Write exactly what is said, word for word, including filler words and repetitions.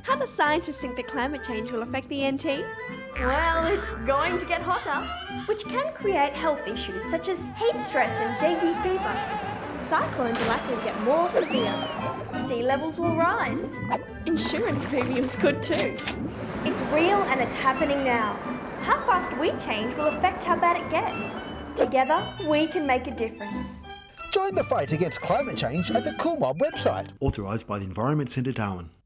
How do scientists think that climate change will affect the N T? Well, it's going to get hotter, which can create health issues such as heat stress and dengue fever. Cyclones are likely to get more severe. Sea levels will rise. Insurance premiums could too. It's real and it's happening now. How fast we change will affect how bad it gets. Together, we can make a difference. Join the fight against climate change at the Coolmob website. Authorised by the Environment Centre, Darwin.